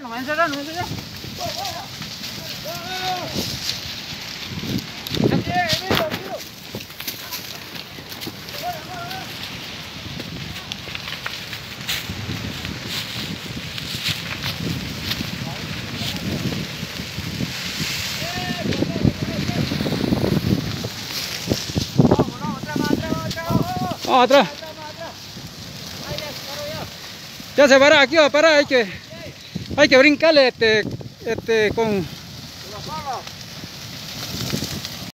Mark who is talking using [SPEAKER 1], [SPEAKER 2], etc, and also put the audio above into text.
[SPEAKER 1] no me encerrar, no me encerrar.
[SPEAKER 2] Vamos atrás. Ya se para, aquí va a parar, hay que brincarle con